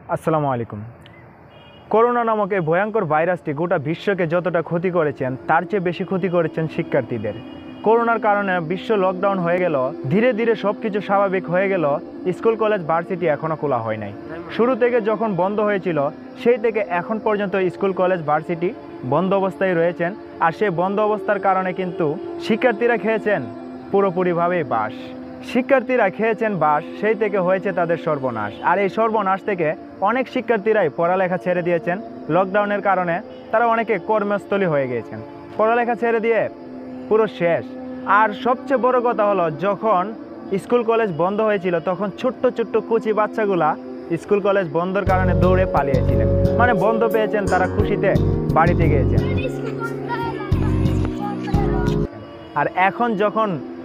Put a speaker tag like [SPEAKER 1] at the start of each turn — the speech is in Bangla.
[SPEAKER 1] আসসালামু আলাইকুম। করোনা নামক এই ভয়ঙ্কর ভাইরাসটি গোটা বিশ্বকে যতটা ক্ষতি করেছেন তার চেয়ে বেশি ক্ষতি করেছেন শিক্ষার্থীদের। করোনার কারণে বিশ্ব লকডাউন হয়ে গেল, ধীরে ধীরে সব কিছু স্বাভাবিক হয়ে গেল। স্কুল কলেজ ভার্সিটি এখনও খোলা হয় নাই। শুরু থেকে যখন বন্ধ হয়েছিল সেই থেকে এখন পর্যন্ত স্কুল কলেজ ভার্সিটি বন্ধ অবস্থায় রয়েছেন। আর সেই বন্ধ অবস্থার কারণে কিন্তু শিক্ষার্থীরা খেয়েছেন পুরোপুরিভাবেই বাস। শিক্ষার্থীরা খেয়েছেন বাস, সেই থেকে হয়েছে তাদের সর্বনাশ। আর এই সর্বনাশ থেকে অনেক শিক্ষার্থীরাই পড়ালেখা ছেড়ে দিয়েছেন। লকডাউনের কারণে তারা অনেকে কর্মস্থলী হয়ে গিয়েছেন, পড়ালেখা ছেড়ে দিয়ে পুরো শেষ। আর সবচেয়ে বড় কথা হলো, যখন স্কুল কলেজ বন্ধ হয়েছিল তখন ছোট্ট ছোট্ট কুচি বাচ্চাগুলা স্কুল কলেজ বন্ধর কারণে দৌড়ে পালিয়েছিলেন, মানে বন্ধ পেয়েছেন, তারা খুশিতে বাড়িতে গিয়েছেন। আর এখন যখন